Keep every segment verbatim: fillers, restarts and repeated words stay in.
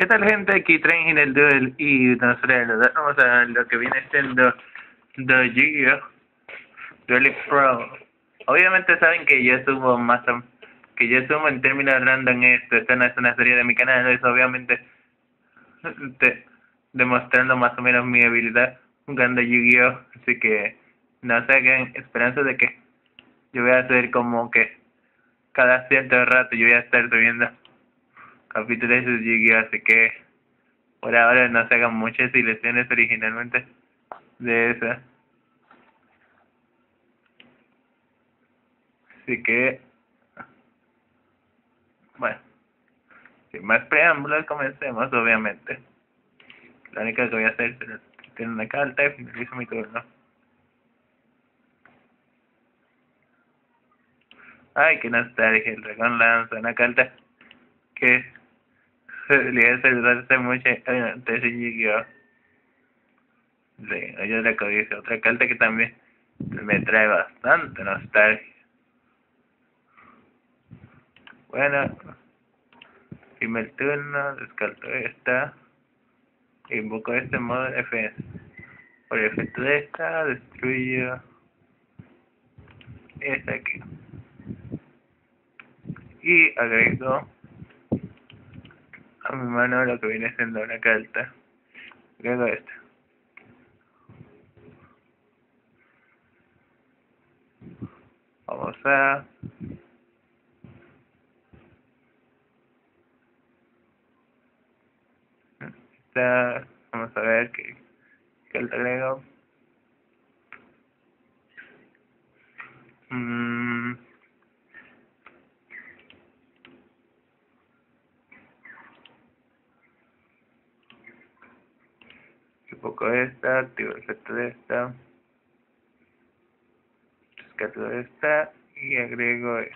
¿Qué tal, gente? Aquí traen en el Duel y nosotros vamos a lo que viene siendo The Yu-Gi-Oh! Duel Pro. Obviamente saben que yo subo más o- que yo subo en términos random esto, esto no es una serie de mi canal, es obviamente de- demostrando más o menos mi habilidad jugando Yu-Gi-Oh! Así que no se hagan esperanzas de que yo voy a hacer como que cada cierto rato yo voy a estar subiendo capítulos de Yu-Gi-Oh! Así que por ahora no se hagan muchas ilusiones originalmente de eso. Así que, bueno, sin más preámbulos, comencemos, obviamente. Lo único que voy a hacer es tener una carta y finalizo mi turno. Ay, qué nostalgia, el dragón lanza una carta que solía saludarse mucho antes de Yu-Gi-Oh! Sí, yo la codicia, otra carta que también me trae bastante nostalgia. Bueno, primer turno, descarto esta, invoco este modo F. Por el efecto de esta, destruyo esta aquí. Y agrego a mi mano lo que viene siendo una carta. Agrego esta. Vamos a... Esta, vamos a ver qué carta agrego. Mm, invoco esta, activo el efecto de esta. Descarto esta y agrego esta.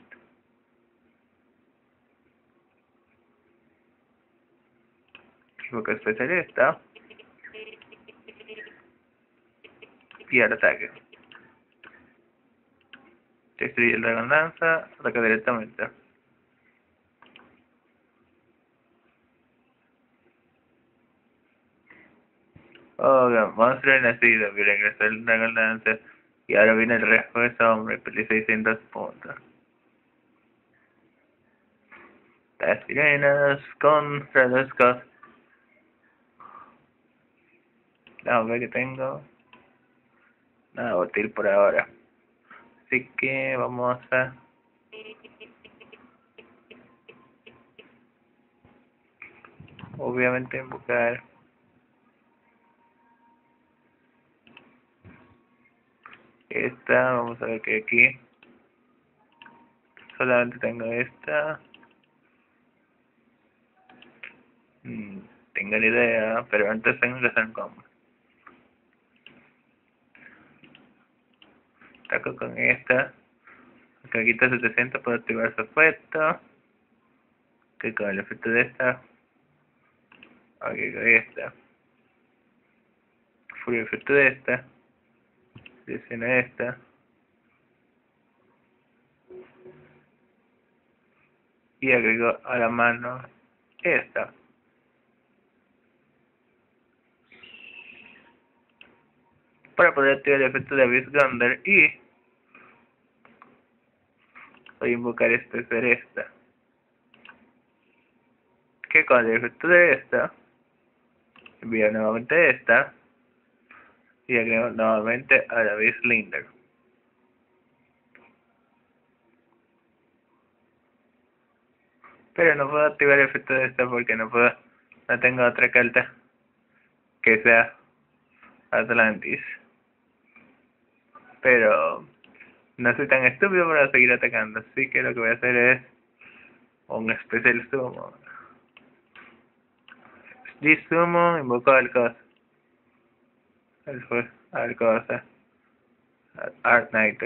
Invoco especial esta. Y al ataque. Destruye el dragón lanza, ataca directamente. Oh, monstruo renacido, que regresó el dragón lanza. Y ahora viene el refuerzo, hombre, perdí seiscientos puntos. Las sirenas contra los cos. La hombre que tengo. Nada útil por ahora. Así que vamos a... Obviamente invocar esta. Vamos a ver que aquí solamente tengo esta. Hmm, tengo la idea, pero antes tengo que hacer como. Ataco con esta. Acá quita setecientos para activar su efecto. Que con el efecto de esta. Aquí con esta. Por el efecto de esta. Selecciono esta. Y agrego a la mano esta. Para poder activar el efecto de Abyss Gander y voy a invocar este ser esta. Que con el efecto de esta envío nuevamente esta y agrego nuevamente a la Abyss Linder. Pero no puedo activar el efecto de esta porque no puedo, no tengo otra carta que sea Atlantis. Pero no soy tan estúpido para seguir atacando, así que lo que voy a hacer es un especial sumo. This sumo invoco al cosa. Al, al cosa. Art Knight.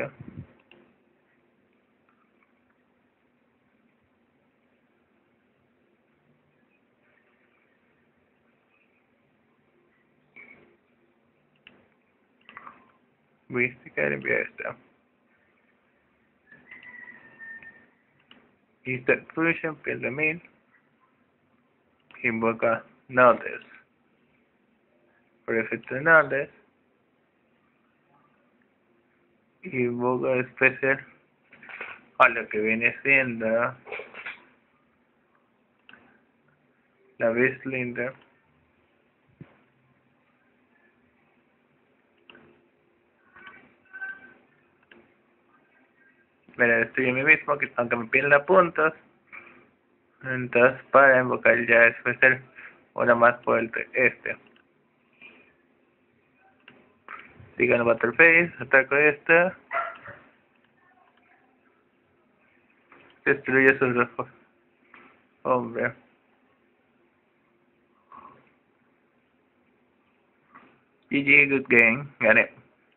Mística, envía esta. Instant Fusion, pierde mil. invoca nodes. Por efecto de nodes, invoca especial a lo que viene siendo la Beastlinda. Mira, estoy en mí mismo, que aunque me pierda puntos. Entonces, para invocar ya especial, una más fuerte, este. Sigan el Battle Phase, ataco este. Destruye sus ojos. Hombre. G G, good game, gané.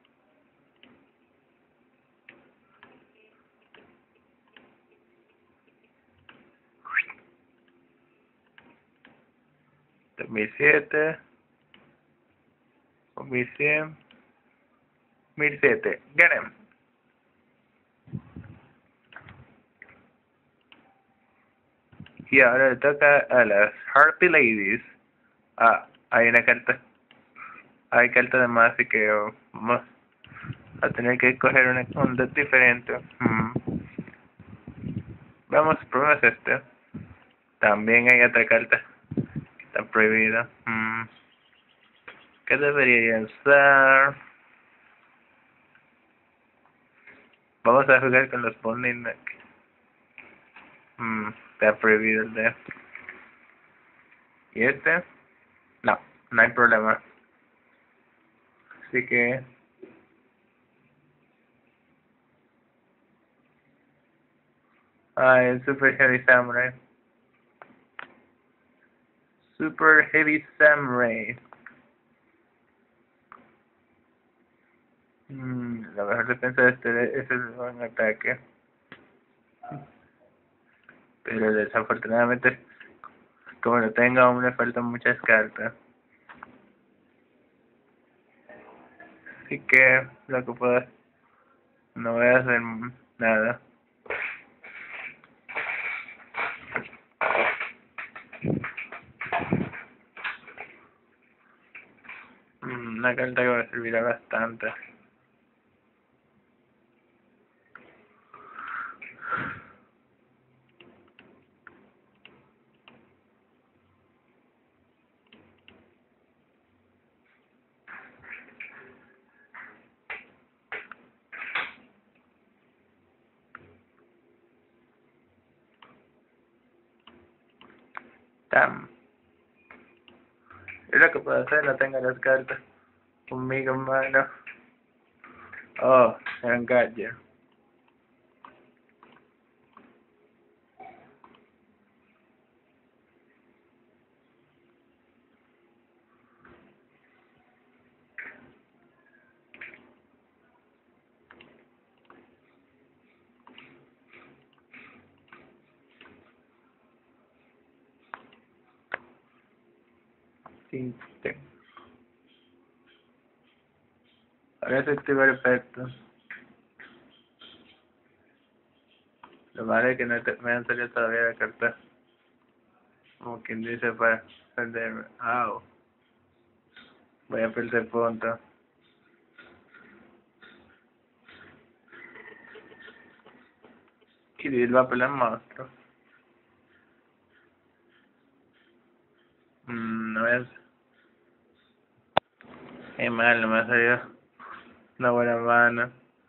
dos mil siete, dos mil cien, dos mil siete, gané. Y ahora le toca a las Harpy Ladies. Ah, hay una carta. Hay carta de más, así que oh, vamos a tener que escoger una, un deck diferente. Hmm. Vamos, probemos este. También hay otra carta que está prohibida. Hmm. ¿Qué debería usar? Vamos a jugar con los Bonding Deck. Hmm. Está prohibido el deck. ¿Y este? No, no hay problema. Así que ah, el Super Heavy Samurai. Super Heavy Samurai. Mm, la mejor defensa de este es el buen ataque. Pero desafortunadamente, como lo tengo, aún le faltan muchas cartas. Así que lo que puedo, no voy a hacer nada. Mm, una carta que me servirá bastante. Tam. Es lo que puedo hacer, no tengo las cartas conmigo en mano. Oh, Gran Gadget. Sí, sí. Ahora se activa el efecto. Lo malo es que no te, me han salido todavía la carta. Como quien dice para perderme. Au. Voy a perder punto. Kirill va a pelear monstruo. Mmm, no es. Es mal, no me ha salido una buena mano.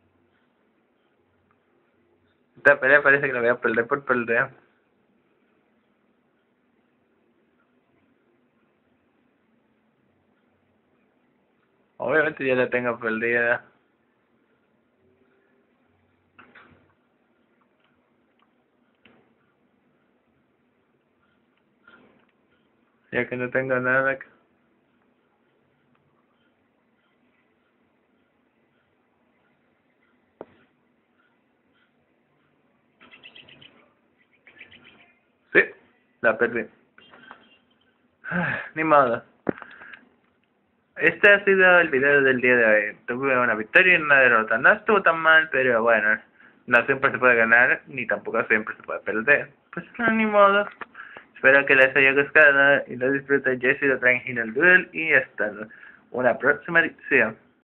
Esta pelea parece que la voy a perder por perder. Obviamente ya la tengo perdida. Ya que no tengo nada. Sí, la perdí. Ni modo. Este ha sido el video del día de hoy. Tuve una victoria y una derrota. No estuvo tan mal, pero bueno, no siempre se puede ganar, ni tampoco siempre se puede perder. Pues no, ni modo. Espero que les haya gustado y lo disfruten. Yo he sido Tranquilo Duel y hasta una próxima edición.